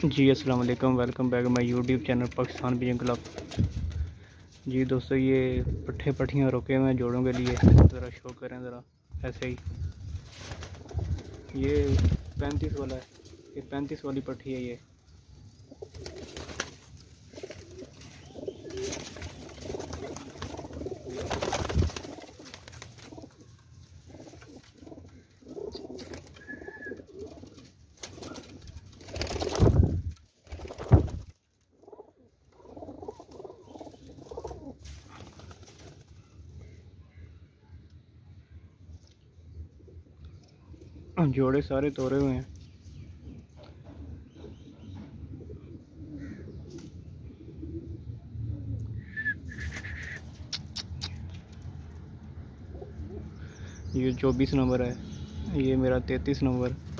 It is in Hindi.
जी अस्सलाम वालेकुम, welcome back my YouTube channel Pakistan pigeon club. जी दोस्तों, ये पट्ठे पट्ठियाँ रोके हुए हैं जोड़ों के लिए, ज़रा शो करें ज़रा ऐसे ही। ये 35 वाला है, ये 35 वाली पट्ठी है ये। जोड़े सारे तोड़े हुए हैं। ये 24 नंबर है, ये मेरा 33 नंबर।